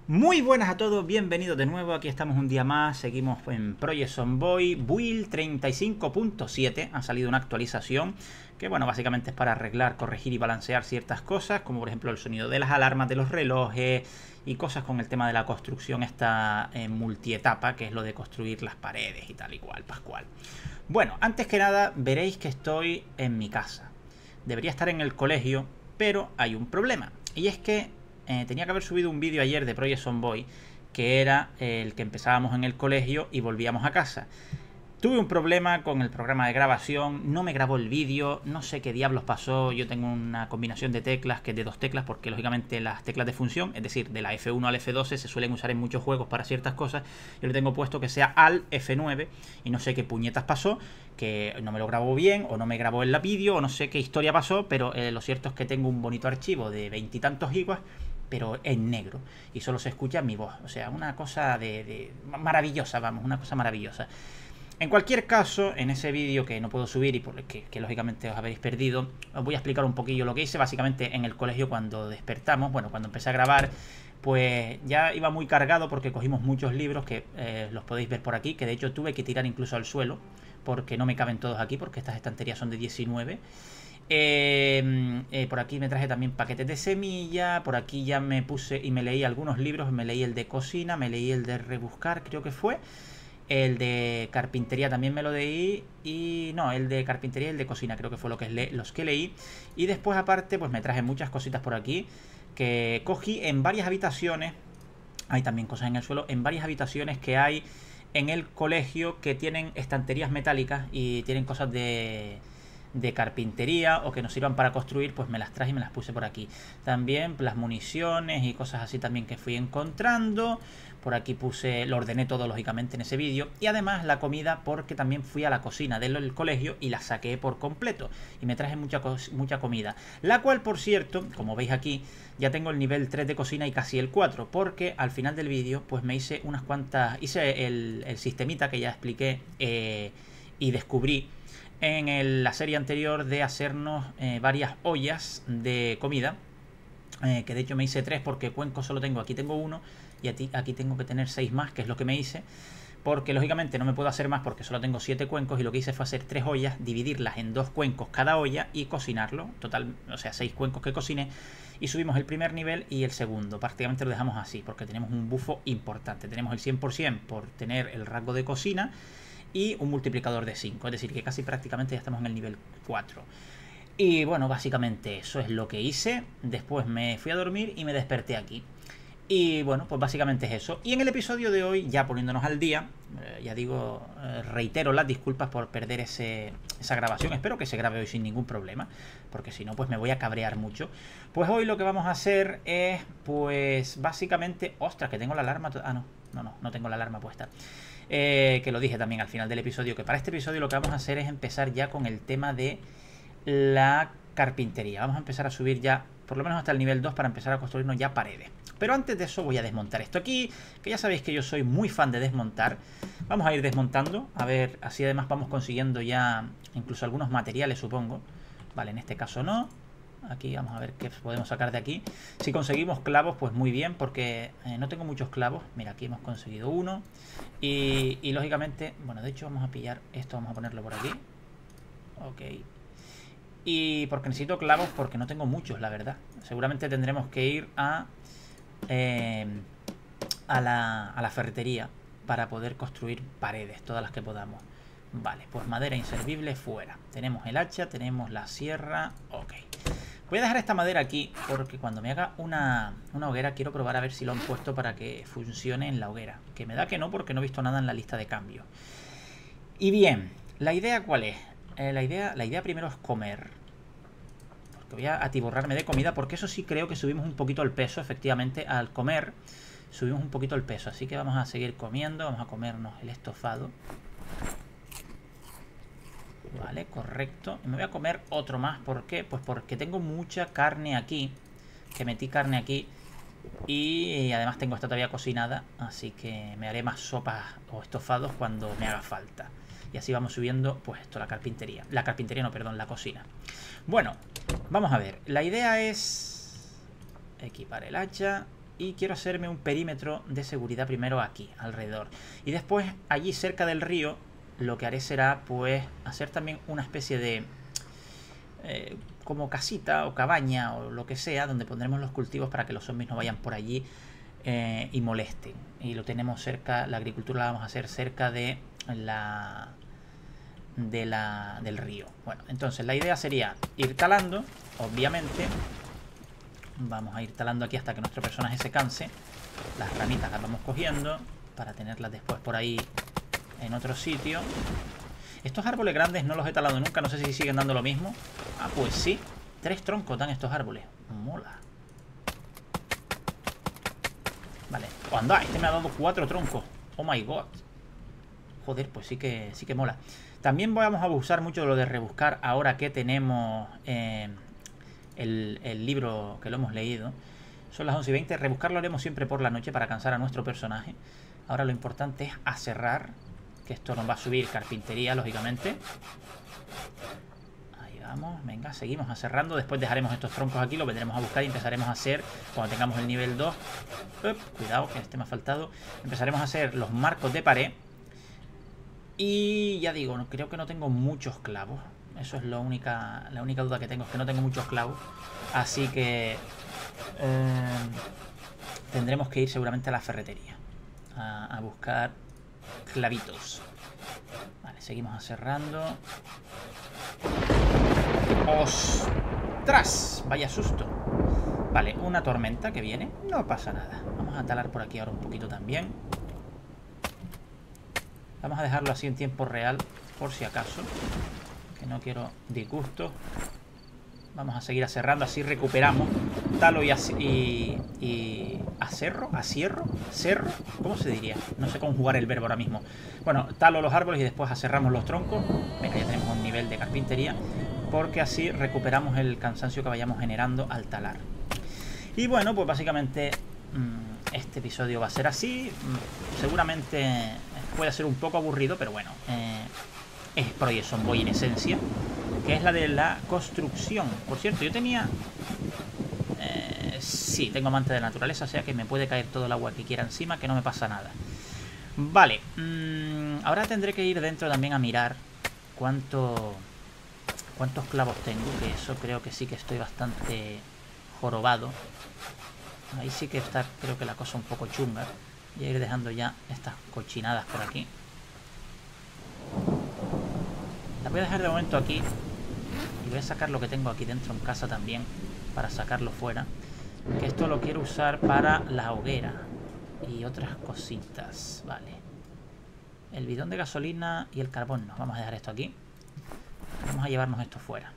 Muy buenas a todos, bienvenidos de nuevo, aquí estamos un día más, seguimos en Project Zomboid, Build 35.7, ha salido una actualización que bueno, básicamente es para arreglar, corregir y balancear ciertas cosas, como por ejemplo el sonido de las alarmas de los relojes y cosas con el tema de la construcción esta multietapa, que es lo de construir las paredes y tal y cual, Pascual. Bueno, antes que nada veréis que estoy en mi casa, debería estar en el colegio, pero hay un problema, y es que tenía que haber subido un vídeo ayer de Project Zomboid, que era el que empezábamos en el colegio y volvíamos a casa. Tuve un problema con el programa de grabación, no me grabó el vídeo, no sé qué diablos pasó. Yo tengo una combinación de teclas que es de dos teclas, porque lógicamente las teclas de función, es decir, de la F1 al F12, se suelen usar en muchos juegos para ciertas cosas. Yo le tengo puesto que sea al F9 y no sé qué puñetas pasó, que no me lo grabó bien o no me grabó en la vídeo o no sé qué historia pasó, pero lo cierto es que tengo un bonito archivo de 20 y tantos gigas, pero en negro, y solo se escucha mi voz. O sea, una cosa de maravillosa, vamos, una cosa maravillosa. En cualquier caso, en ese vídeo que no puedo subir y por que lógicamente os habéis perdido, os voy a explicar un poquillo lo que hice básicamente en el colegio cuando despertamos. Bueno, cuando empecé a grabar, pues ya iba muy cargado porque cogimos muchos libros que los podéis ver por aquí, que de hecho tuve que tirar incluso al suelo porque no me caben todos aquí, porque estas estanterías son de 19. Por aquí me traje también paquetes de semilla. Por aquí ya me puse y me leí algunos libros. Me leí el de cocina, me leí el de rebuscar, creo que fue. El de carpintería también me lo leí. Y no, el de carpintería y el de cocina creo que fue los que leí. Y después aparte pues me traje muchas cositas por aquí que cogí en varias habitaciones. Hay también cosas en el suelo. En varias habitaciones que hay en el colegio que tienen estanterías metálicas y tienen cosas de carpintería o que nos sirvan para construir, pues me las traje y me las puse por aquí. También las municiones y cosas así también que fui encontrando. Por aquí puse, lo ordené todo lógicamente en ese vídeo. Y además la comida, porque también fui a la cocina del colegio y la saqué por completo. Y me traje mucha comida. La cual, por cierto, como veis aquí, ya tengo el nivel 3 de cocina y casi el 4. Porque al final del vídeo, pues me hice unas cuantas... Hice el sistemita que ya expliqué y descubrí en la serie anterior de hacernos varias ollas de comida, que de hecho me hice 3 porque cuencos solo tengo, aquí tengo uno y aquí tengo que tener 6 más, que es lo que me hice, porque lógicamente no me puedo hacer más porque solo tengo 7 cuencos, y lo que hice fue hacer 3 ollas, dividirlas en 2 cuencos cada olla y cocinarlo, total, o sea, 6 cuencos que cociné, y subimos el primer nivel y el segundo, prácticamente lo dejamos así, porque tenemos un bufo importante, tenemos el 100% por tener el rango de cocina y un multiplicador de 5, es decir, que casi prácticamente ya estamos en el nivel 4. Y bueno, básicamente eso es lo que hice. Después me fui a dormir y me desperté aquí. Y bueno, pues básicamente es eso. Y en el episodio de hoy, ya poniéndonos al día, ya digo, reitero las disculpas por perder esa grabación. Espero que se grabe hoy sin ningún problema, porque si no, pues me voy a cabrear mucho. Pues hoy lo que vamos a hacer es, pues básicamente... ¡Ostras, que tengo la alarma! No tengo la alarma puesta. Que lo dije también al final del episodio, que para este episodio lo que vamos a hacer es empezar ya con el tema de la carpintería. Vamos a empezar a subir ya, por lo menos hasta el nivel 2, para empezar a construirnos ya paredes. Pero antes de eso voy a desmontar esto aquí, que ya sabéis que yo soy muy fan de desmontar. Vamos a ir desmontando, a ver, así además vamos consiguiendo ya incluso algunos materiales, supongo. Vale, en este caso no. Aquí vamos a ver qué podemos sacar de aquí. Si conseguimos clavos, pues muy bien, porque no tengo muchos clavos. Mira, aquí hemos conseguido uno. Y lógicamente, bueno, de hecho vamos a pillar esto, vamos a ponerlo por aquí. Ok. Y porque necesito clavos, porque no tengo muchos, la verdad. Seguramente tendremos que ir a la ferretería para poder construir paredes, todas las que podamos. Vale, pues madera inservible fuera. Tenemos el hacha, tenemos la sierra. Ok. Voy a dejar esta madera aquí porque cuando me haga una hoguera quiero probar a ver si lo han puesto para que funcione en la hoguera. Que me da que no, porque no he visto nada en la lista de cambios. Y bien, ¿la idea cuál es? La idea primero es comer. Porque voy a atiborrarme de comida, porque eso sí creo que subimos un poquito el peso, efectivamente, al comer. Subimos un poquito el peso, así que vamos a seguir comiendo. Vamos a comernos el estofado. Vale, correcto. Y me voy a comer otro más. ¿Por qué? Pues porque tengo mucha carne aquí. Que metí carne aquí. Y además tengo esta todavía cocinada. Así que me haré más sopas o estofados cuando me haga falta. Y así vamos subiendo, pues esto, la carpintería. La carpintería no, perdón, la cocina. Bueno, vamos a ver. La idea es equipar el hacha. y quiero hacerme un perímetro de seguridad primero aquí, alrededor. Y después, allí cerca del río, lo que haré será, pues, hacer también una especie de... como casita o cabaña o lo que sea, donde pondremos los cultivos para que los zombies no vayan por allí y molesten. Y lo tenemos cerca, la agricultura la vamos a hacer cerca de del río. Bueno, entonces la idea sería ir talando, obviamente. Vamos a ir talando aquí hasta que nuestro personaje se canse. Las ramitas las vamos cogiendo para tenerlas después por ahí en otro sitio. Estos árboles grandes no los he talado nunca, no sé si siguen dando lo mismo. Ah, pues sí, 3 troncos dan estos árboles. Mola. Vale, oh, anda, este me ha dado 4 troncos. Oh my god. Joder, pues sí que mola. También vamos a usar mucho lo de rebuscar ahora que tenemos el libro que lo hemos leído. Son las 11:20. Rebuscar lo haremos siempre por la noche para cansar a nuestro personaje. Ahora lo importante es aserrar, que esto nos va a subir carpintería, lógicamente. Ahí vamos, venga, seguimos aserrando. Después dejaremos estos troncos aquí, lo vendremos a buscar y empezaremos a hacer, cuando tengamos el nivel 2. Cuidado, que este me ha faltado. Empezaremos a hacer los marcos de pared. Y ya digo, creo que no tengo muchos clavos. Eso es la única duda que tengo, es que no tengo muchos clavos. Así que tendremos que ir seguramente a la ferretería a buscar clavitos. Vale, seguimos aserrando. ¡Ostras! Vaya susto. Vale, una tormenta que viene. No pasa nada. Vamos a talar por aquí ahora un poquito también. Vamos a dejarlo así en tiempo real, por si acaso, que no quiero disgustos. Vamos a seguir aserrando, así recuperamos talo y aserro, cerro, ¿cómo se diría? No sé conjugar el verbo ahora mismo. Bueno, talo los árboles y después aserramos los troncos. Venga, ya tenemos un nivel de carpintería, porque así recuperamos el cansancio que vayamos generando al talar. Y bueno, pues básicamente este episodio va a ser así. Seguramente puede ser un poco aburrido, pero bueno, es Project Zomboid en esencia, que es la de la construcción. Por cierto, yo tenía... sí, tengo amante de la naturaleza, o sea que me puede caer todo el agua que quiera encima, que no me pasa nada. Vale, ahora tendré que ir dentro también a mirar cuántos clavos tengo, que eso creo que sí que estoy bastante jorobado. Ahí sí que está, creo que la cosa un poco chunga. Voy a ir dejando ya estas cochinadas por aquí. Las voy a dejar de momento aquí. Y voy a sacar lo que tengo aquí dentro en casa también, para sacarlo fuera. Que esto lo quiero usar para la hoguera y otras cositas. Vale. El bidón de gasolina y el carbón. Nos vamos a dejar esto aquí. Vamos a llevarnos esto fuera.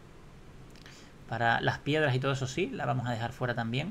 Para las piedras y todo eso sí, la vamos a dejar fuera también.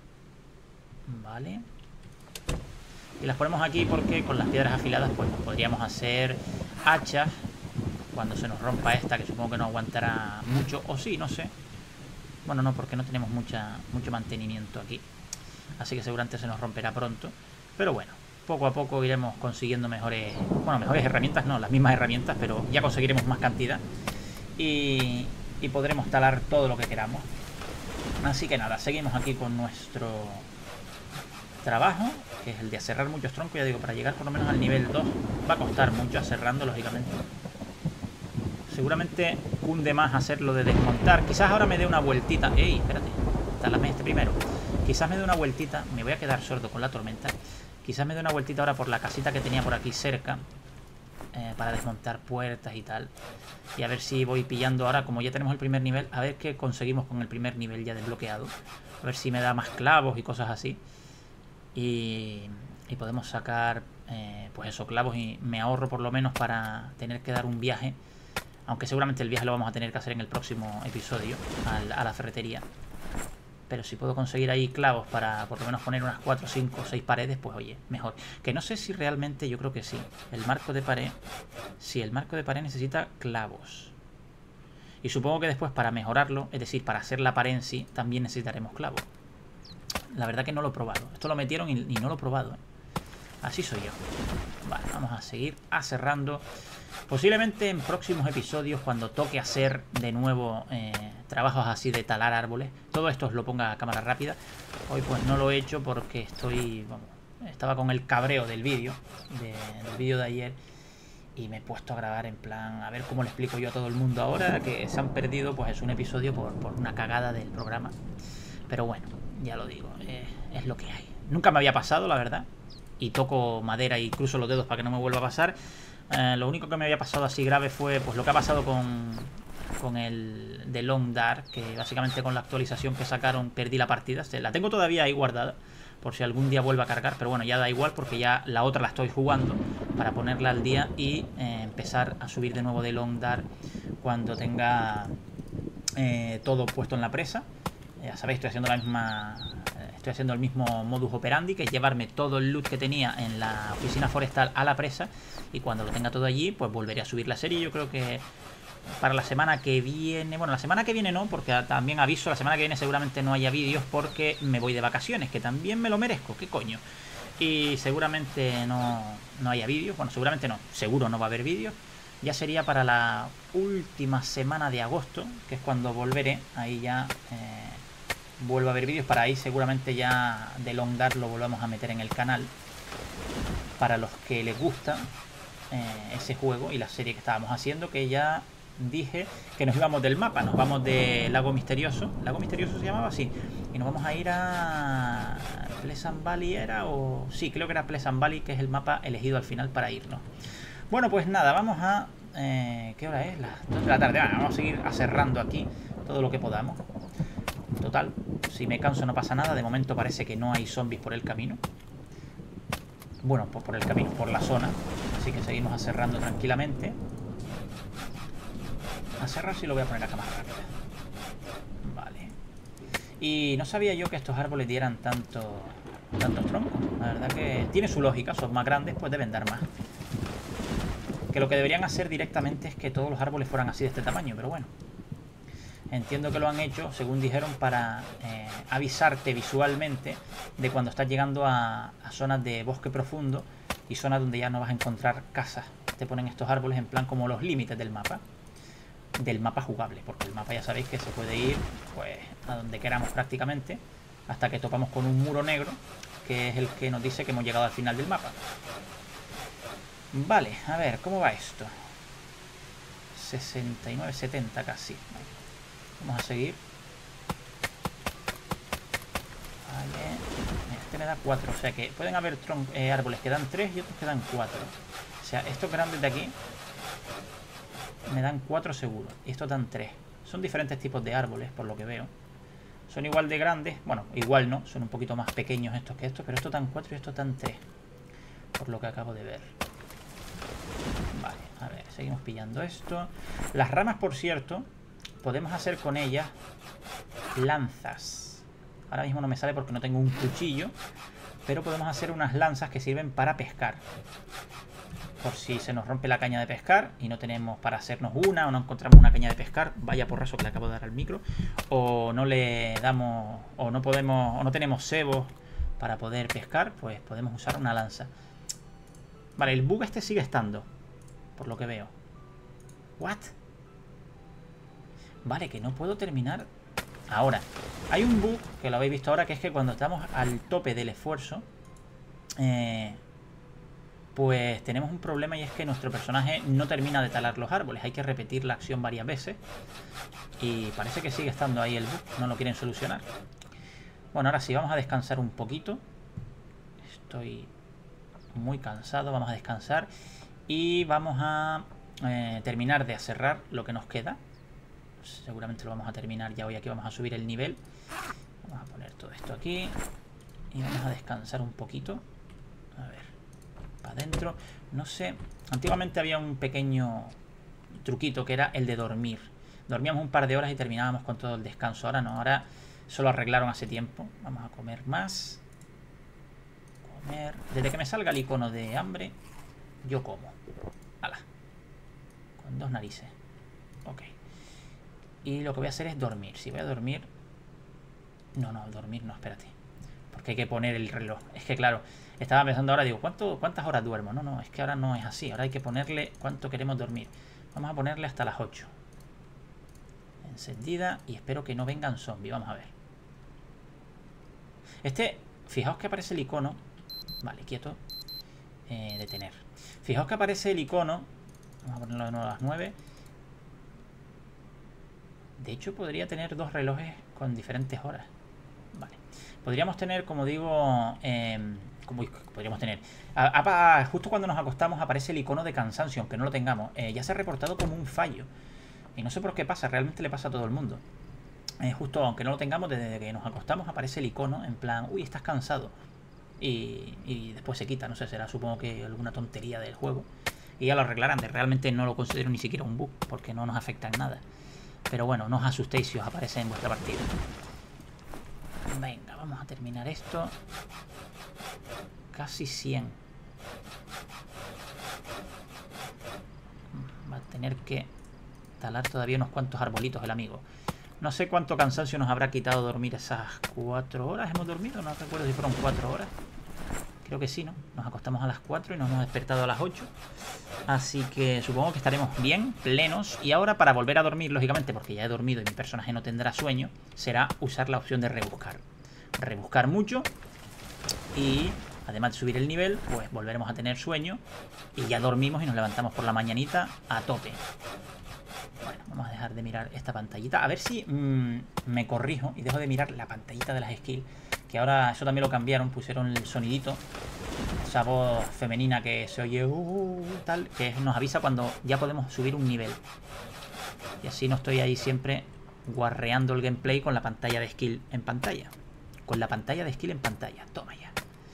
Vale. Y las ponemos aquí porque con las piedras afiladas pues podríamos hacer hachas cuando se nos rompa esta, que supongo que no aguantará mucho. O sí, no sé. Bueno, no, porque no tenemos mucho mantenimiento aquí. Así que seguramente se nos romperá pronto. Pero bueno, poco a poco iremos consiguiendo mejores... Bueno, mejores herramientas, no, las mismas herramientas, pero ya conseguiremos más cantidad. Y podremos talar todo lo que queramos. Así que nada, seguimos aquí con nuestro trabajo, que es el de aserrar muchos troncos. Ya digo, para llegar por lo menos al nivel 2 va a costar mucho aserrando, lógicamente. Seguramente cunde más hacerlo de desmontar. Quizás ahora me dé una vueltita. ¡Ey! Espérate. Talame este primero. Quizás me dé una vueltita. Me voy a quedar sordo con la tormenta. Quizás me dé una vueltita ahora por la casita que tenía por aquí cerca. Para desmontar puertas y tal. Y a ver si voy pillando ahora, como ya tenemos el primer nivel. A ver qué conseguimos con el primer nivel ya desbloqueado. A ver si me da más clavos y cosas así. Y podemos sacar pues eso, clavos, y me ahorro por lo menos para tener que dar un viaje, aunque seguramente el viaje lo vamos a tener que hacer en el próximo episodio a la ferretería. Pero si puedo conseguir ahí clavos para por lo menos poner unas 4, 5, 6 paredes, pues oye, mejor. Que no sé si realmente, yo creo que sí. El marco de pared, sí, el marco de pared necesita clavos. Y supongo que después para mejorarlo, es decir, para hacer la pared en sí, también necesitaremos clavos. La verdad que no lo he probado. Esto lo metieron y no lo he probado, Así soy yo. Vale, vamos a seguir aserrando. Posiblemente en próximos episodios, cuando toque hacer de nuevo trabajos así de talar árboles, todo esto os lo ponga a cámara rápida. Hoy pues no lo he hecho porque estaba con el cabreo del vídeo, de ayer, y me he puesto a grabar en plan, a ver cómo le explico yo a todo el mundo ahora que se han perdido pues es un episodio por una cagada del programa. Pero bueno, ya lo digo, es lo que hay. Nunca me había pasado, la verdad, y toco madera y cruzo los dedos para que no me vuelva a pasar. Lo único que me había pasado así grave fue pues lo que ha pasado con el de Long Dark, que básicamente con la actualización que sacaron perdí la partida. La tengo todavía ahí guardada por si algún día vuelve a cargar, pero bueno, ya da igual porque ya la otra la estoy jugando para ponerla al día y empezar a subir de nuevo de Long Dark cuando tenga todo puesto en la presa. Ya sabéis, estoy haciendo el mismo modus operandi, que es llevarme todo el loot que tenía en la oficina forestal a la presa, y cuando lo tenga todo allí pues volveré a subir la serie. Yo creo que para la semana que viene, bueno, la semana que viene no, porque también aviso, la semana que viene seguramente no haya vídeos porque me voy de vacaciones, que también me lo merezco, qué coño. Y seguramente no haya vídeos, bueno, seguramente no, seguro no va a haber vídeos. Ya sería para la última semana de agosto, que es cuando volveré, ahí ya vuelvo a ver vídeos. Para ahí seguramente ya de Long Dark lo volvamos a meter en el canal para los que les gusta ese juego y la serie que estábamos haciendo, que ya dije que nos íbamos del mapa, nos vamos de Lago Misterioso. ¿Lago Misterioso se llamaba? Sí. Y nos vamos a ir a Pleasant Valley, ¿era? O sí, creo que era Pleasant Valley, que es el mapa elegido al final para irnos. Bueno, pues nada, vamos a... ¿qué hora es? Las 2 de la tarde. Bueno, vamos a seguir aserrando aquí todo lo que podamos. Total, si me canso no pasa nada. De momento parece que no hay zombies por el camino. Bueno, pues por el camino, por la zona. Así que seguimos aserrando tranquilamente. Aserrar sí lo voy a poner a cámara rápida. Vale. Y no sabía yo que estos árboles dieran tantos troncos. La verdad que tiene su lógica. Son más grandes, pues deben dar más. Que lo que deberían hacer directamente es que todos los árboles fueran así de este tamaño, pero bueno. Entiendo que lo han hecho, según dijeron, para avisarte visualmente de cuando estás llegando a zonas de bosque profundo y zonas donde ya no vas a encontrar casas. Te ponen estos árboles en plan como los límites del mapa jugable, porque el mapa ya sabéis que se puede ir pues a donde queramos prácticamente, hasta que topamos con un muro negro, que es el que nos dice que hemos llegado al final del mapa. Vale, a ver, ¿cómo va esto? 69, 70 casi. Vamos a seguir. Vale. Este me da 4. O sea que pueden haber árboles que dan 3 y otros que dan 4. O sea, estos grandes de aquí me dan 4 seguro. Y estos dan 3. Son diferentes tipos de árboles, por lo que veo. Son igual de grandes. Bueno, igual no. Son un poquito más pequeños estos que estos. Pero estos dan 4 y estos dan 3. Por lo que acabo de ver. Vale, a ver, seguimos pillando esto. Las ramas, por cierto, podemos hacer con ellas lanzas. Ahora mismo no me sale porque no tengo un cuchillo, pero podemos hacer unas lanzas que sirven para pescar. Por si se nos rompe la caña de pescar y no tenemos para hacernos una, o no encontramos una caña de pescar, vaya porrazo que le acabo de dar al micro, o no le damos, o no podemos, o no tenemos cebos para poder pescar, pues podemos usar una lanza. Vale, el bug este sigue estando, por lo que veo. ¿What? Vale, que no puedo terminar ahora. Hay un bug, que lo habéis visto ahora, que es que cuando estamos al tope del esfuerzo, pues tenemos un problema, y es que nuestro personaje no termina de talar los árboles. Hay que repetir la acción varias veces. Y parece que sigue estando ahí el bug, no lo quieren solucionar. Bueno, ahora sí, vamos a descansar un poquito. Estoy muy cansado, vamos a descansar. Y vamos a terminar de aserrar lo que nos queda. Seguramente lo vamos a terminar ya hoy. Aquí vamos a subir el nivel. Vamos a poner todo esto aquí. Y vamos a descansar un poquito. A ver, para adentro. No sé, antiguamente había un pequeño truquito que era el de dormir. Dormíamos un par de horas y terminábamos con todo el descanso. Ahora no, ahora eso lo arreglaron hace tiempo. Vamos a comer más. Comer. Desde que me salga el icono de hambre, yo como. ¡Hala! Con 2 narices. Ok. Y lo que voy a hacer es dormir. Si voy a dormir... No, dormir no, espérate. porque hay que poner el reloj. Es que claro, estaba pensando ahora, digo, ¿cuántas horas duermo? No, es que ahora no es así. Ahora hay que ponerle cuánto queremos dormir. Vamos a ponerle hasta las 8. Encendida y espero que no vengan zombies. Vamos a ver. Fijaos que aparece el icono. Vale, quieto. Detener. Fijaos que aparece el icono. Vamos a ponerlo de nuevo a las 9. De hecho, podría tener dos relojes con diferentes horas. Vale. Podríamos tener, como digo, podríamos tener. Justo cuando nos acostamos aparece el icono de cansancio, aunque no lo tengamos. Ya se ha reportado como un fallo. Y no sé por qué pasa, realmente le pasa a todo el mundo. Justo aunque no lo tengamos, desde que nos acostamos aparece el icono en plan, uy, estás cansado. Y después se quita, no sé, será supongo que alguna tontería del juego. Y ya lo arreglarán, realmente no lo considero ni siquiera un bug, porque no nos afecta en nada. Pero bueno, no os asustéis si os aparece en vuestra partida. Venga, vamos a terminar esto. Casi 100. Va a tener que talar todavía unos cuantos arbolitos el amigo. No sé cuánto cansancio nos habrá quitado dormir esas 4 horas. ¿Hemos dormido? No recuerdo si fueron 4 horas. Creo que sí, ¿no? Nos acostamos a las 4 y nos hemos despertado a las 8. Así que supongo que estaremos bien, plenos. Y ahora para volver a dormir, lógicamente, porque ya he dormido y mi personaje no tendrá sueño, será usar la opción de rebuscar. Rebuscar mucho. Y además de subir el nivel, pues volveremos a tener sueño. Y ya dormimos y nos levantamos por la mañanita a tope. Bueno, vamos a dejar de mirar esta pantallita. A ver si me corrijo y dejo de mirar la pantallita de las skills. Que ahora eso también lo cambiaron, pusieron el sonidito. Esa voz femenina que se oye tal, que nos avisa cuando ya podemos subir un nivel. Y así no estoy ahí siempre guarreando el gameplay con la pantalla de skill en pantalla. Con la pantalla de skill en pantalla. Toma ya.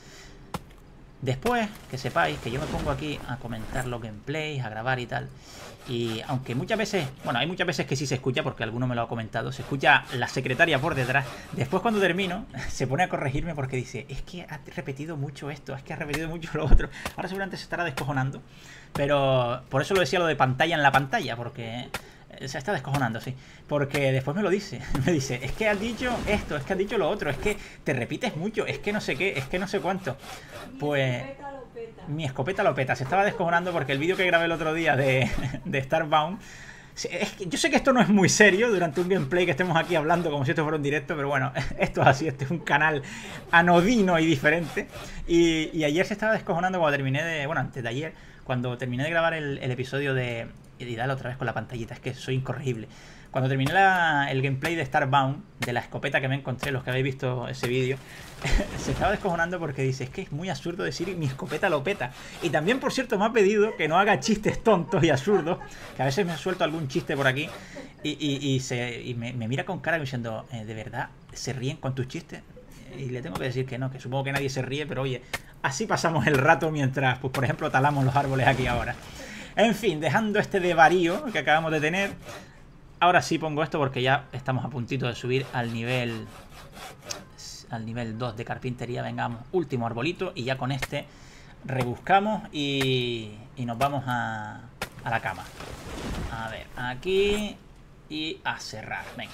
Después, que sepáis que yo me pongo aquí a comentar los gameplays, a grabar y tal. Y aunque muchas veces, bueno, hay muchas veces que sí se escucha, porque alguno me lo ha comentado, se escucha la secretaria por detrás. Después cuando termino, se pone a corregirme porque dice, es que has repetido mucho esto, es que has repetido mucho lo otro. Ahora seguramente se estará descojonando, pero por eso lo decía lo de pantalla en la pantalla, porque se está descojonando, sí. Porque después me lo dice, me dice, es que has dicho esto, es que has dicho lo otro, es que te repites mucho, es que no sé qué, es que no sé cuánto. Pues mi escopeta lo peta. Se estaba descojonando porque el vídeo que grabé el otro día de Starbound, yo sé que esto no es muy serio durante un gameplay que estemos aquí hablando como si esto fuera un directo, pero bueno, esto es así, este es un canal anodino y diferente. Y ayer se estaba descojonando cuando terminé de, bueno, antes de ayer, cuando terminé de grabar el episodio de, y dale otra vez con la pantallita, es que soy incorregible. Cuando terminé el gameplay de Starbound, de la escopeta que me encontré, los que habéis visto ese vídeo, se estaba descojonando porque dice, es que es muy absurdo decir mi escopeta lo peta. Y también, por cierto, me ha pedido que no haga chistes tontos y absurdos, que a veces me suelto algún chiste por aquí, y me mira con cara diciendo, ¿de verdad se ríen con tus chistes? Y le tengo que decir que no, que supongo que nadie se ríe, pero oye, así pasamos el rato mientras, pues por ejemplo, talamos los árboles aquí ahora. En fin, dejando este desvarío que acabamos de tener, ahora sí pongo esto porque ya estamos a puntito de subir al nivel 2 de carpintería. Vengamos, último arbolito y ya con este rebuscamos y nos vamos a la cama. A ver, aquí y a cerrar, venga.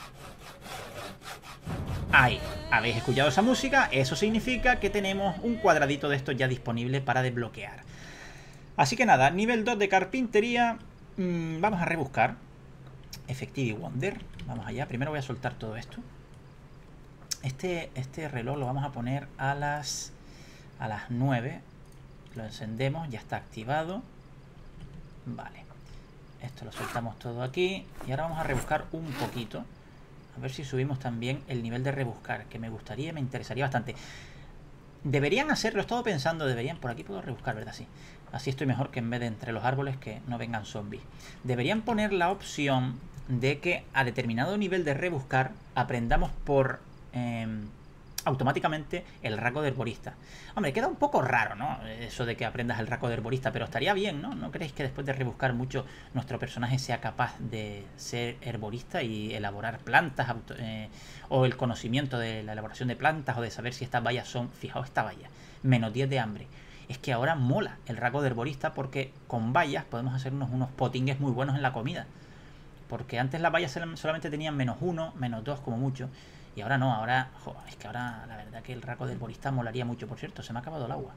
Ahí, ¿habéis escuchado esa música? Eso significa que tenemos un cuadradito de estos ya disponible para desbloquear. Así que nada, nivel 2 de carpintería. Vamos a rebuscar Effective Wonder. Vamos allá, primero voy a soltar todo esto. Este reloj lo vamos a poner a las 9. Lo encendemos, ya está activado. Vale, esto lo soltamos todo aquí. Y ahora vamos a rebuscar un poquito. A ver si subimos también el nivel de rebuscar, que me gustaría, me interesaría bastante. Deberían hacerlo, he estado pensando, deberían, por aquí puedo rebuscar, ¿verdad? Sí. Así estoy mejor que en vez de entre los árboles que no vengan zombies. Deberían poner la opción de que a determinado nivel de rebuscar aprendamos por automáticamente el rasgo de herborista. Hombre, queda un poco raro, ¿no? Eso de que aprendas el rasgo de herborista, pero estaría bien, ¿no? ¿No creéis que después de rebuscar mucho nuestro personaje sea capaz de ser herborista y elaborar plantas o el conocimiento de la elaboración de plantas o de saber si estas bayas son... Fijaos esta valla, menos 10 de hambre. Es que ahora mola el rasgo de herborista porque con bayas podemos hacernos unos potingues muy buenos en la comida. Porque antes las bayas solamente tenían -1, -2 como mucho. Y ahora no, ahora... Jo, es que ahora la verdad que el raco del herbolista molaría mucho. Por cierto, se me ha acabado el agua.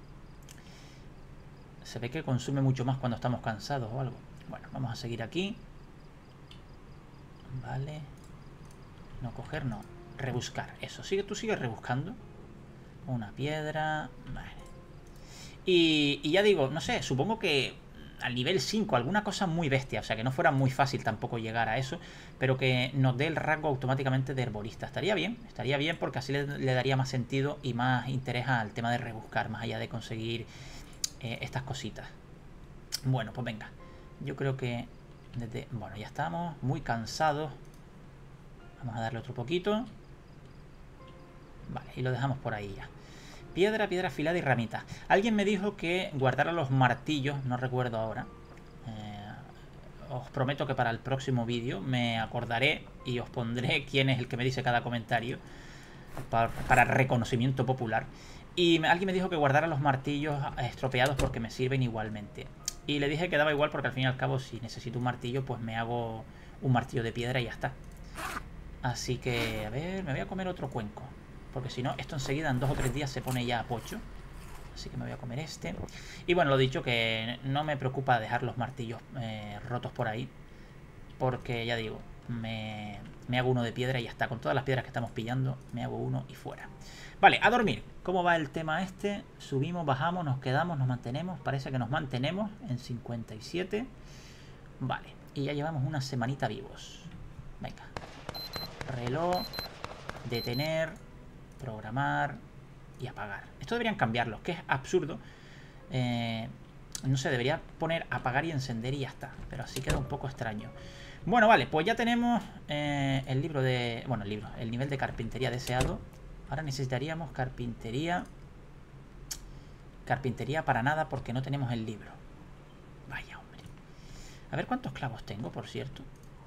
Se ve que consume mucho más cuando estamos cansados o algo. Bueno, vamos a seguir aquí. Vale. No coger, no. Rebuscar. Eso, tú sigues rebuscando. Una piedra. Vale. Y ya digo, no sé, supongo que al nivel 5, alguna cosa muy bestia, o sea, que no fuera muy fácil tampoco llegar a eso, pero que nos dé el rango automáticamente de herbolista. Estaría bien porque así le daría más sentido y más interés al tema de rebuscar, más allá de conseguir estas cositas. Bueno, pues venga, yo creo que bueno, ya estamos muy cansados. Vamos a darle otro poquito. Vale, y lo dejamos por ahí ya. Piedra, piedra afilada y ramitas. Alguien me dijo que guardara los martillos, no recuerdo ahora. Os prometo que para el próximo vídeo me acordaré y os pondré quién es el que me dice cada comentario para reconocimiento popular. Y alguien me dijo que guardara los martillos estropeados porque me sirven igualmente. Y le dije que daba igual porque al fin y al cabo si necesito un martillo pues me hago un martillo de piedra y ya está. Así que, a ver, me voy a comer otro cuenco. Porque si no, esto enseguida en 2 o 3 días se pone ya a pocho. Así que me voy a comer este. Y bueno, lo dicho, que no me preocupa dejar los martillos rotos por ahí. Porque ya digo, me hago uno de piedra y ya está. Con todas las piedras que estamos pillando, me hago uno y fuera. Vale, a dormir. ¿Cómo va el tema este? Subimos, bajamos, nos quedamos, nos mantenemos. Parece que nos mantenemos en 57. Vale, y ya llevamos una semanita vivos. Venga. Reloj. Detener. Programar y apagar. Esto deberían cambiarlo, que es absurdo. No sé, debería poner apagar y encender y ya está. Pero así queda un poco extraño. Bueno, vale, pues ya tenemos el libro de... Bueno, el nivel de carpintería deseado. Ahora necesitaríamos carpintería. Carpintería para nada porque no tenemos el libro. Vaya, hombre. A ver cuántos clavos tengo, por cierto.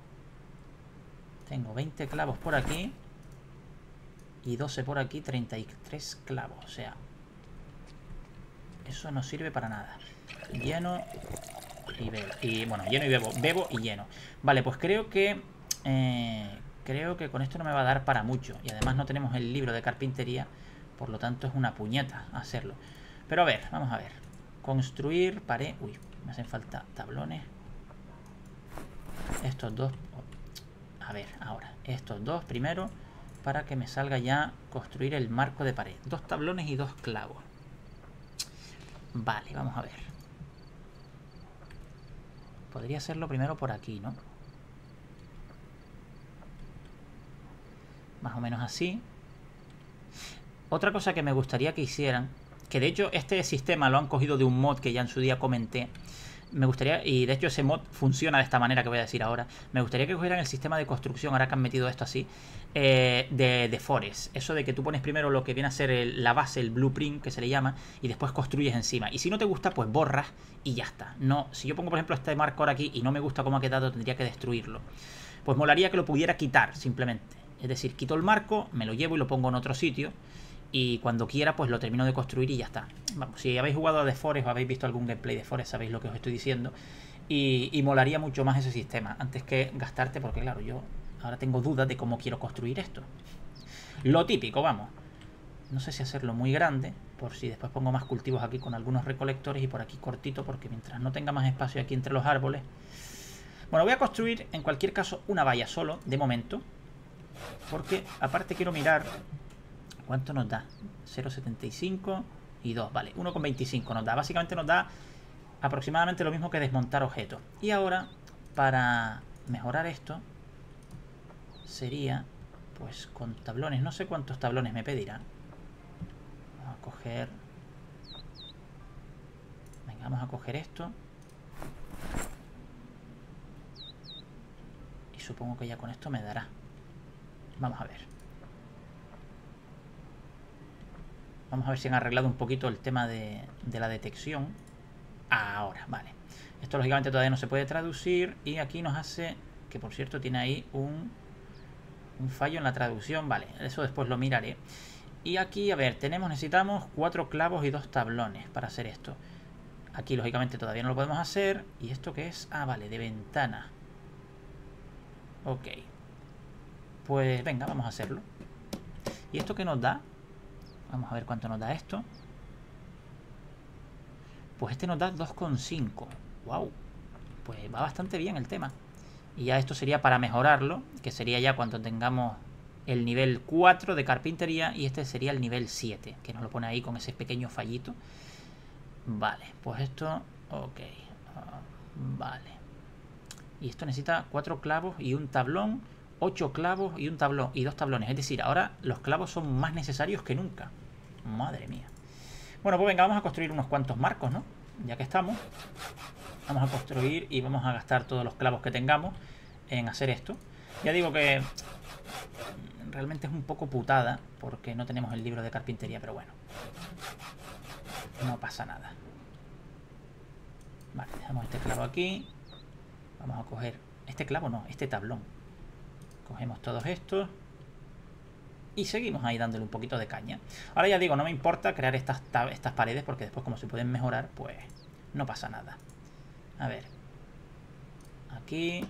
Tengo 20 clavos por aquí. Y 12 por aquí, 33 clavos. O sea, eso no sirve para nada. Lleno y bebo. Y bueno, lleno y bebo. Bebo y lleno. Vale, pues creo que con esto no me va a dar para mucho. Y además no tenemos el libro de carpintería. Por lo tanto es una puñeta hacerlo. Pero a ver, vamos a ver. Construir pared. Uy, me hacen falta tablones. Estos dos. A ver, ahora. Estos dos primero. Para que me salga ya construir el marco de pared. 2 tablones y 2 clavos. Vale, vamos a ver. Podría hacerlo primero por aquí, ¿no? Más o menos así. Otra cosa que me gustaría que hicieran, que de hecho este sistema lo han cogido de un mod que ya en su día comenté. Me gustaría, y de hecho ese mod funciona de esta manera que voy a decir ahora. Me gustaría que cogieran el sistema de construcción, ahora que han metido esto así, de Forest. Eso de que tú pones primero lo que viene a ser la base, el blueprint que se le llama, y después construyes encima. Y si no te gusta, pues borras y ya está. No, si yo pongo por ejemplo este marco ahora aquí y no me gusta cómo ha quedado, tendría que destruirlo. Pues molaría que lo pudiera quitar simplemente. Es decir, quito el marco, me lo llevo y lo pongo en otro sitio. Y cuando quiera pues lo termino de construir y ya está. Vamos, si habéis jugado a The Forest o habéis visto algún gameplay de Forest sabéis lo que os estoy diciendo. Y molaría mucho más ese sistema antes que gastarte, porque claro, yo ahora tengo dudas de cómo quiero construir esto. Lo típico, vamos. No sé si hacerlo muy grande, por si después pongo más cultivos aquí con algunos recolectores y por aquí cortito, porque mientras no tenga más espacio aquí entre los árboles. Bueno, voy a construir en cualquier caso una valla solo, de momento. Porque aparte quiero mirar... ¿Cuánto nos da? 0,75 y 2, vale, 1,25 nos da. Básicamente nos da aproximadamente lo mismo que desmontar objetos. Y ahora, para mejorar esto, sería, pues con tablones, no sé cuántos tablones me pedirán. Vamos a coger... Venga, vamos a coger esto. Y supongo que ya con esto me dará. Vamos a ver. Vamos a ver si han arreglado un poquito el tema de la detección. Ahora, vale. Esto lógicamente todavía no se puede traducir. Y aquí nos hace... Que por cierto tiene ahí un fallo en la traducción. Vale, eso después lo miraré. Y aquí, a ver, necesitamos 4 clavos y 2 tablones para hacer esto. Aquí lógicamente todavía no lo podemos hacer. ¿Y esto qué es? Ah, vale, de ventana. Ok. Pues venga, vamos a hacerlo. ¿Y esto qué nos da? Vamos a ver cuánto nos da esto. Pues este nos da 2,5. Wow. Pues va bastante bien el tema. Y ya esto sería para mejorarlo, que sería ya cuando tengamos el nivel 4 de carpintería, y este sería el nivel 7, que nos lo pone ahí con ese pequeño fallito. Vale, pues esto, ok. Vale. Y esto necesita 4 clavos y un tablón, 8 clavos y un tablón y 2 tablones. Es decir, ahora los clavos son más necesarios que nunca. Madre mía. Bueno, pues venga, vamos a construir unos cuantos marcos, ¿no? Ya que estamos, vamos a construir y vamos a gastar todos los clavos que tengamos en hacer esto. Ya digo que realmente es un poco putada porque no tenemos el libro de carpintería, pero bueno, no pasa nada. Vale, dejamos este clavo aquí. Vamos a coger este clavo, no, este tablón. Cogemos todos estos y seguimos ahí dándole un poquito de caña. Ahora ya digo, no me importa crear estas paredes porque después, como se pueden mejorar, pues no pasa nada. A ver, aquí,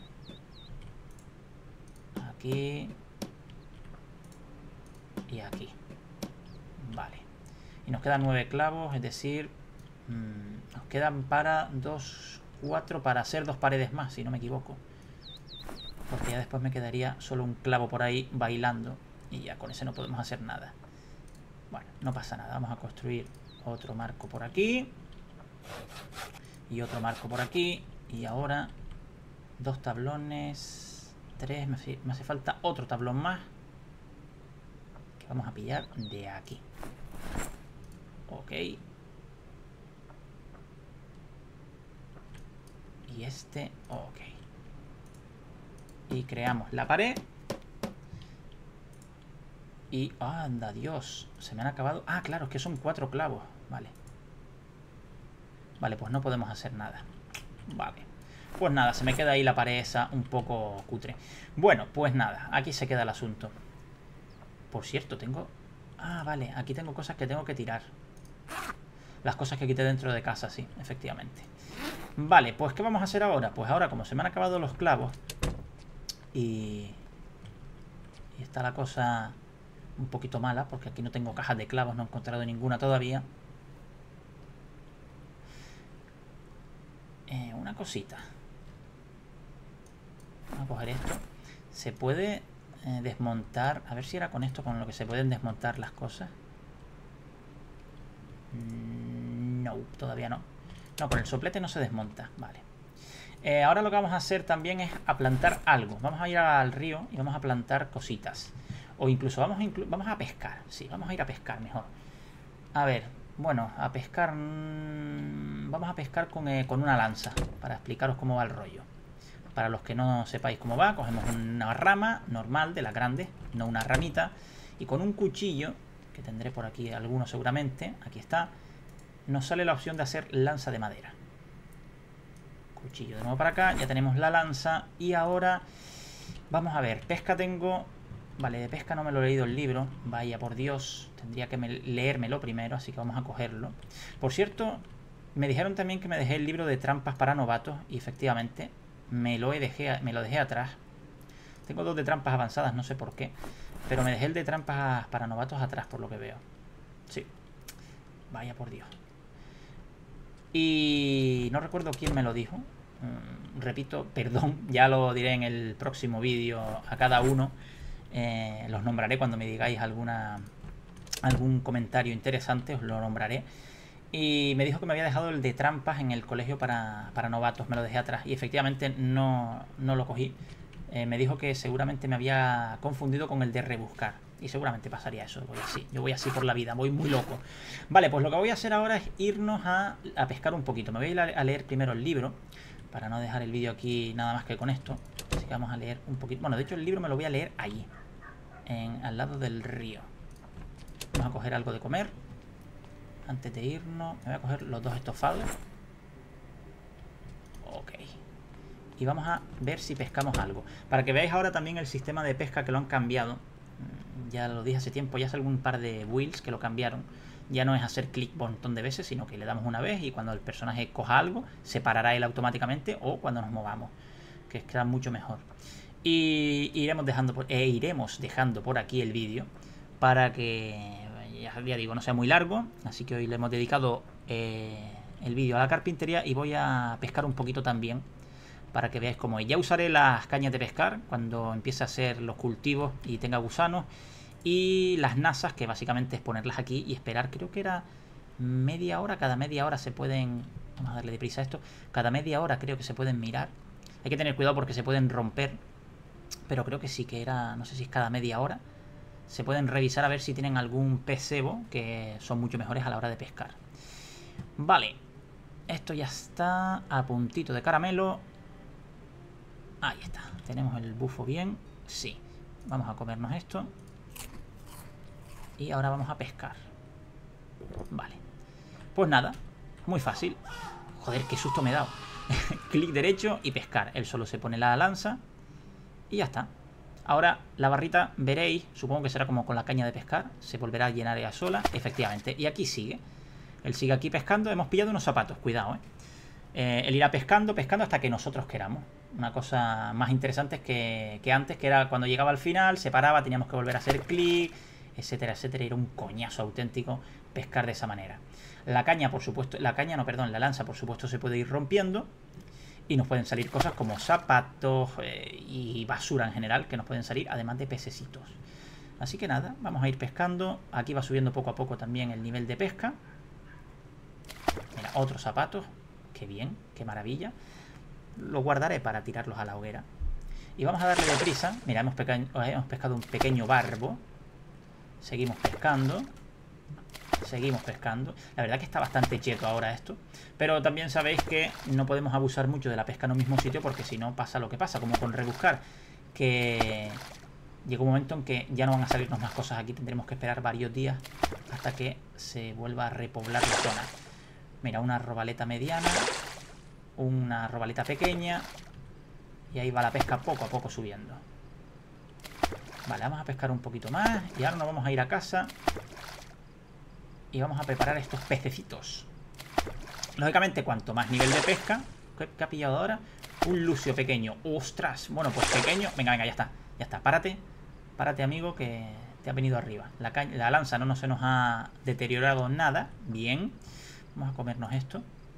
aquí y aquí. Vale. Y nos quedan 9 clavos, es decir, nos quedan para 2, 4 para hacer 2 paredes más, si no me equivoco. Porque ya después me quedaría solo un clavo por ahí bailando y ya con ese no podemos hacer nada. Bueno, no pasa nada. Vamos a construir otro marco por aquí y otro marco por aquí. Y ahora 2 tablones, 3, me hace falta otro tablón más que vamos a pillar de aquí. Ok. Y este, ok. Y creamos la pared. Y, anda, Dios, se me han acabado. Ah, claro, es que son 4 clavos. Vale. Vale, pues no podemos hacer nada. Vale. Pues nada, se me queda ahí la pared esa un poco cutre. Bueno, pues nada, aquí se queda el asunto. Por cierto, tengo... Ah, vale, aquí tengo cosas que tengo que tirar. Las cosas que quité dentro de casa, sí, efectivamente. Vale, pues ¿qué vamos a hacer ahora? Pues ahora, como se me han acabado los clavos y está la cosa un poquito mala, porque aquí no tengo cajas de clavos, no he encontrado ninguna todavía. Una cosita. Vamos a coger esto. Se puede desmontar. A ver si era con esto con lo que se pueden desmontar las cosas. No, todavía no. No, con el soplete no se desmonta. Vale. Ahora lo que vamos a hacer también es a plantar algo. Vamos a ir al río y vamos a plantar cositas. O incluso vamos a pescar. Sí, vamos a ir a pescar mejor. A ver, bueno, a pescar... vamos a pescar con una lanza, para explicaros cómo va el rollo. Para los que no sepáis cómo va, cogemos una rama normal, de las grandes, no una ramita, y con un cuchillo, que tendré por aquí alguno seguramente, aquí está, nos sale la opción de hacer lanza de madera. Cuchillo de nuevo para acá, ya tenemos la lanza, y ahora vamos a ver, pesca tengo... Vale, de pesca no me lo he leído el libro. Vaya, por Dios, tendría que leérmelo primero, así que vamos a cogerlo. Por cierto, me dijeron también que me dejé el libro de trampas para novatos, y efectivamente me lo dejé atrás. Tengo 2 de trampas avanzadas, no sé por qué, pero me dejé el de trampas para novatos atrás, por lo que veo. Sí, vaya por Dios. Y no recuerdo quién me lo dijo. Repito, perdón, ya lo diré en el próximo vídeo a cada uno. Los nombraré cuando me digáis algún comentario interesante, os lo nombraré. Y me dijo que me había dejado el de trampas en el colegio para novatos, me lo dejé atrás. Y efectivamente no lo cogí. Me dijo que seguramente me había confundido con el de rebuscar. Y seguramente pasaría eso. Yo voy así por la vida, voy muy loco. Vale, pues lo que voy a hacer ahora es irnos a pescar un poquito. Me voy a ir a leer primero el libro, para no dejar el vídeo aquí nada más que con esto. Así que vamos a leer un poquito. Bueno, de hecho el libro me lo voy a leer allí, al lado del río. Vamos a coger algo de comer antes de irnos. Me voy a coger los 2 estofados. Ok. Y vamos a ver si pescamos algo, para que veáis ahora también el sistema de pesca, que lo han cambiado. Ya lo dije hace tiempo, ya hace algún par de builds que lo cambiaron. Ya no es hacer clic un montón de veces, sino que le damos una vez y cuando el personaje coja algo, se parará él automáticamente, o cuando nos movamos, que queda mucho mejor. Y iremos dejando por aquí el vídeo para que, ya digo, no sea muy largo. Así que hoy le hemos dedicado el vídeo a la carpintería y voy a pescar un poquito también, para que veáis cómo es. Ya usaré las cañas de pescar cuando empiece a hacer los cultivos y tenga gusanos. Y las nasas, que básicamente es ponerlas aquí y esperar, creo que era media hora. Cada media hora se pueden... Vamos a darle deprisa a esto. Cada media hora creo que se pueden mirar. Hay que tener cuidado porque se pueden romper, pero creo que sí que era... No sé si es cada media hora. Se pueden revisar a ver si tienen algún pez cebo, que son mucho mejores a la hora de pescar. Vale. Esto ya está a puntito de caramelo. Ahí está. Tenemos el bufo bien. Sí. Vamos a comernos esto. Y ahora vamos a pescar. Vale. Pues nada. Muy fácil. Joder, qué susto me he dado. Clic derecho y pescar. Él solo se pone la lanza. Y ya está. Ahora la barrita, veréis, supongo que será como con la caña de pescar. Se volverá a llenar ella sola. Efectivamente. Y aquí sigue. Él sigue aquí pescando. Hemos pillado unos zapatos. Cuidado, él irá pescando, pescando hasta que nosotros queramos. Una cosa más interesante que antes, que era cuando llegaba al final, se paraba, teníamos que volver a hacer clic, etcétera, etcétera. Era un coñazo auténtico pescar de esa manera. La caña, por supuesto, la lanza, por supuesto, se puede ir rompiendo y nos pueden salir cosas como zapatos y basura en general que nos pueden salir, además de pececitos. Así que nada, vamos a ir pescando. Aquí va subiendo poco a poco también el nivel de pesca. Mira, otros zapatos. Qué bien, qué maravilla. Los guardaré para tirarlos a la hoguera. Y vamos a darle deprisa. Mira, hemos pescado un pequeño barbo. Seguimos pescando. Seguimos pescando. La verdad que está bastante cheto ahora esto. Pero también sabéis que no podemos abusar mucho de la pesca en un mismo sitio, porque si no pasa lo que pasa, como con rebuscar. Que llega un momento en que ya no van a salirnos más cosas aquí. Tendremos que esperar varios días hasta que se vuelva a repoblar la zona. Mira, una robaleta mediana, una robaleta pequeña, y ahí va la pesca poco a poco subiendo. Vale, vamos a pescar un poquito más y ahora nos vamos a ir a casa y vamos a preparar estos pececitos. Lógicamente, cuanto más nivel de pesca... ¿Qué ha pillado ahora? Un lucio pequeño. ¡Ostras! Bueno, pues pequeño... Venga, venga, ya está. Ya está, párate. Párate, amigo, que te ha venido arriba. La lanza no se nos ha deteriorado nada. Bien. Vamos a comernos esto.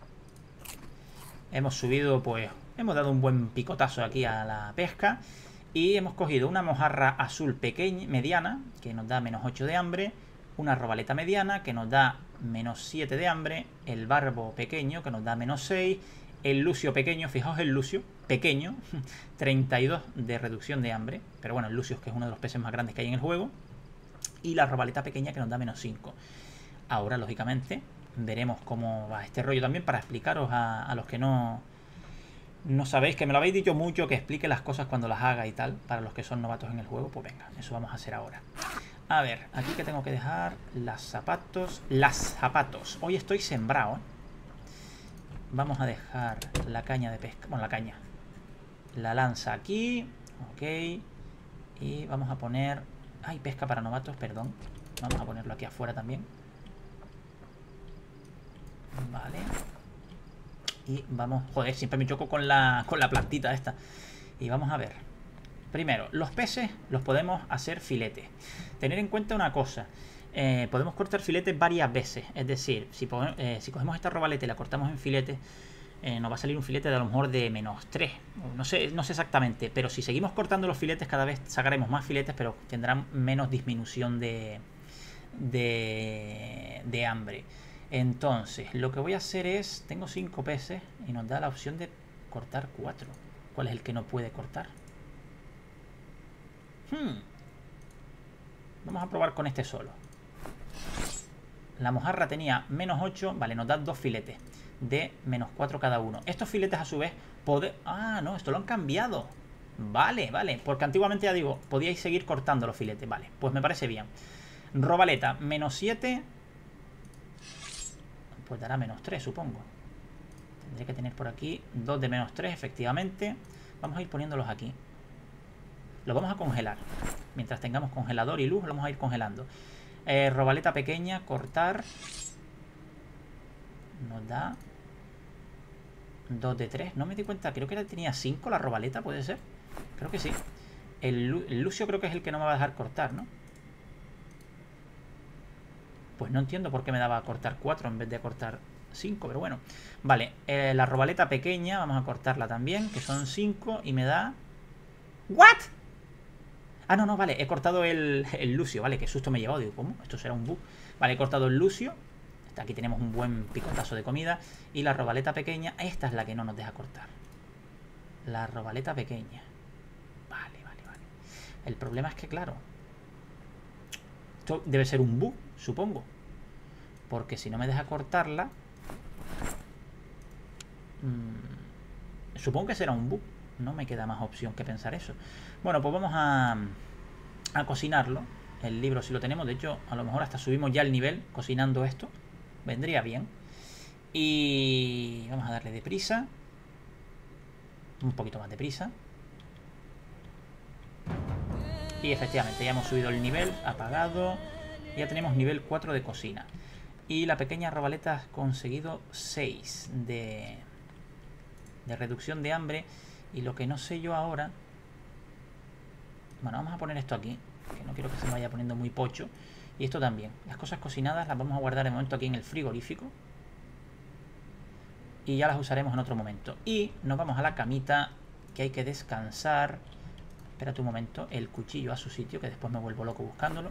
Hemos subido, pues... Hemos dado un buen picotazo aquí a la pesca. Y hemos cogido una mojarra azul pequeña, mediana, que nos da menos 8 de hambre. Una robaleta mediana, que nos da menos 7 de hambre. El barbo pequeño, que nos da menos 6. El lucio pequeño, fijaos el lucio pequeño, 32 de reducción de hambre. Pero bueno, el lucio es que es uno de los peces más grandes que hay en el juego. Y la robaleta pequeña, que nos da menos 5. Ahora, lógicamente, veremos cómo va este rollo también, para explicaros a los que no sabéis, que me lo habéis dicho mucho, que explique las cosas cuando las haga y tal, para los que son novatos en el juego. Pues venga, eso vamos a hacer ahora. A ver, aquí que tengo que dejar los zapatos. Hoy estoy sembrado, Vamos a dejar la caña de pesca. Bueno, la lanza aquí. Ok. Y vamos a poner... Ay, pesca para novatos, perdón. Vamos a ponerlo aquí afuera también. Vale. Y vamos... Joder, siempre me choco con la plantita esta. Y vamos a ver. Primero, los peces los podemos hacer filetes. Tener en cuenta una cosa. Podemos cortar filetes varias veces. Es decir, si cogemos esta robaleta y la cortamos en filetes, nos va a salir un filete de a lo mejor de menos 3. No sé exactamente. Pero si seguimos cortando los filetes, cada vez sacaremos más filetes, pero tendrán menos disminución de hambre. Entonces, lo que voy a hacer es... Tengo 5 peces y nos da la opción de cortar 4. ¿Cuál es el que no puede cortar? Vamos a probar con este solo. La mojarra tenía menos 8. Vale, nos da 2 filetes de menos 4 cada uno. Estos filetes a su vez... Ah, no, esto lo han cambiado. Vale, vale. Porque antiguamente, ya digo, podíais seguir cortando los filetes. Vale, pues me parece bien. Robaleta, menos 7... Pues dará menos 3, supongo. Tendré que tener por aquí 2 de menos 3, efectivamente. Vamos a ir poniéndolos aquí. Lo vamos a congelar. Mientras tengamos congelador y luz, lo vamos a ir congelando. Robaleta pequeña, cortar. Nos da 2 de 3. No me di cuenta, creo que tenía 5 la robaleta, ¿puede ser? Creo que sí. El lucio creo que es el que no me va a dejar cortar, ¿no? Pues no entiendo por qué me daba a cortar 4 en vez de cortar 5, pero bueno. Vale, la robaleta pequeña, vamos a cortarla también, que son 5 y me da... ¿What? Ah, no, vale, he cortado el lucio, vale, qué susto me he llevado, digo, ¿cómo? Esto será un bug. Vale, he cortado el lucio. Aquí tenemos un buen picotazo de comida. Y la robaleta pequeña, esta es la que no nos deja cortar. La robaleta pequeña. Vale. El problema es que, claro, esto debe ser un bug, supongo. Porque si no me deja cortarla... supongo que será un bug. No me queda más opción que pensar eso. Bueno, pues vamos a cocinarlo. El libro si lo tenemos. De hecho, a lo mejor hasta subimos ya el nivel cocinando esto. Vendría bien. Y vamos a darle deprisa. Un poquito más deprisa. Y efectivamente ya hemos subido el nivel. Apagado. Ya tenemos nivel 4 de cocina. Y la pequeña robaleta ha conseguido 6 de reducción de hambre. Y lo que no sé yo ahora... Bueno, vamos a poner esto aquí, que no quiero que se me vaya poniendo muy pocho. Y esto también. Las cosas cocinadas las vamos a guardar de momento aquí en el frigorífico. Y ya las usaremos en otro momento. Y nos vamos a la camita, que hay que descansar. Espérate un momento, el cuchillo a su sitio, que después me vuelvo loco buscándolo.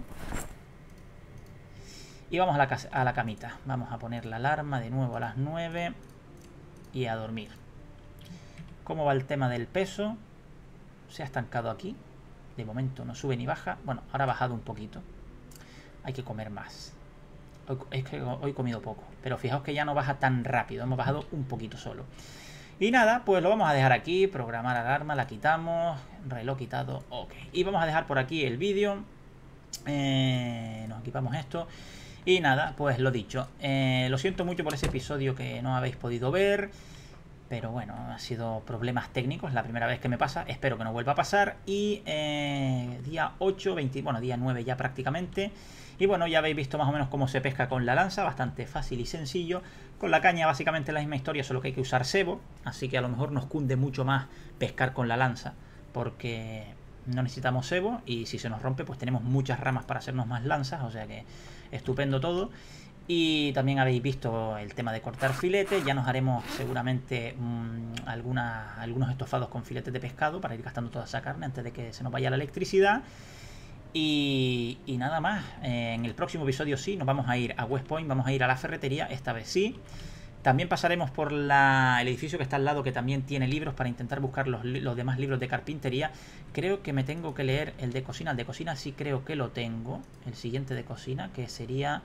Y vamos a la camita. Vamos a poner la alarma de nuevo a las 9. Y a dormir. ¿Cómo va el tema del peso? Se ha estancado aquí. De momento no sube ni baja. Bueno, ahora ha bajado un poquito. Hay que comer más. Es que hoy he comido poco. Pero fijaos que ya no baja tan rápido. Hemos bajado un poquito solo. Y nada, pues lo vamos a dejar aquí. Programar alarma, la quitamos. Reloj quitado, ok. Y vamos a dejar por aquí el vídeo. Nos equipamos esto. Y nada, pues lo dicho. Lo siento mucho por ese episodio que no habéis podido ver. Pero bueno, ha sido problemas técnicos, la primera vez que me pasa, espero que no vuelva a pasar. Y día 8, bueno, día 9 ya prácticamente. Y bueno, ya habéis visto más o menos cómo se pesca con la lanza, bastante fácil y sencillo. Con la caña básicamente la misma historia, solo que hay que usar cebo. Así que a lo mejor nos cunde mucho más pescar con la lanza, porque no necesitamos cebo. Y si se nos rompe, pues tenemos muchas ramas para hacernos más lanzas, o sea que estupendo todo. Y también habéis visto el tema de cortar filetes. Ya nos haremos seguramente algunos estofados con filetes de pescado para ir gastando toda esa carne antes de que se nos vaya la electricidad. Y nada más. En el próximo episodio sí, nos vamos a ir a West Point, vamos a ir a la ferretería, esta vez sí. También pasaremos por el edificio que está al lado, que también tiene libros, para intentar buscar los demás libros de carpintería. Creo que me tengo que leer el de cocina. El de cocina sí creo que lo tengo. El siguiente de cocina, que sería...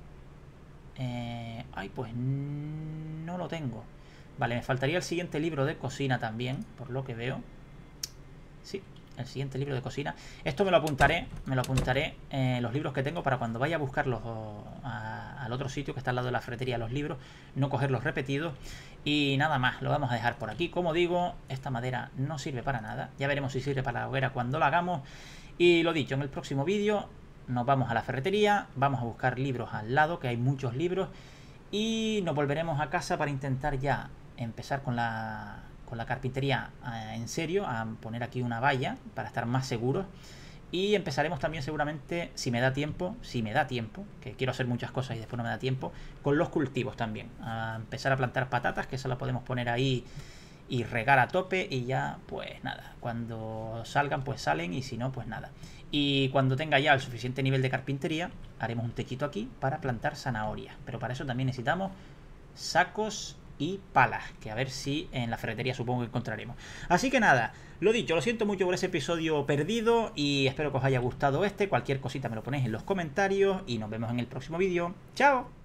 ay, pues no lo tengo. Vale, me faltaría el siguiente libro de cocina también, por lo que veo. Sí, el siguiente libro de cocina. Esto me lo apuntaré los libros que tengo para cuando vaya a buscarlos al otro sitio que está al lado de la ferretería, los libros, no cogerlos repetidos. Y nada más, lo vamos a dejar por aquí. Como digo, esta madera no sirve para nada. Ya veremos si sirve para la hoguera cuando la hagamos. Y lo dicho, en el próximo vídeo nos vamos a la ferretería, vamos a buscar libros al lado, que hay muchos libros, y nos volveremos a casa para intentar ya empezar con la carpintería en serio, a poner aquí una valla para estar más seguros. Y empezaremos también seguramente, si me da tiempo, que quiero hacer muchas cosas y después no me da tiempo, con los cultivos también. A empezar a plantar patatas, que eso la podemos poner ahí y regar a tope, y ya pues nada, cuando salgan pues salen, y si no pues nada. Y cuando tenga ya el suficiente nivel de carpintería, haremos un techito aquí para plantar zanahorias. Pero para eso también necesitamos sacos y palas, que a ver si en la ferretería supongo que encontraremos. Así que nada, lo dicho, lo siento mucho por ese episodio perdido y espero que os haya gustado este. Cualquier cosita me lo ponéis en los comentarios y nos vemos en el próximo vídeo. ¡Chao!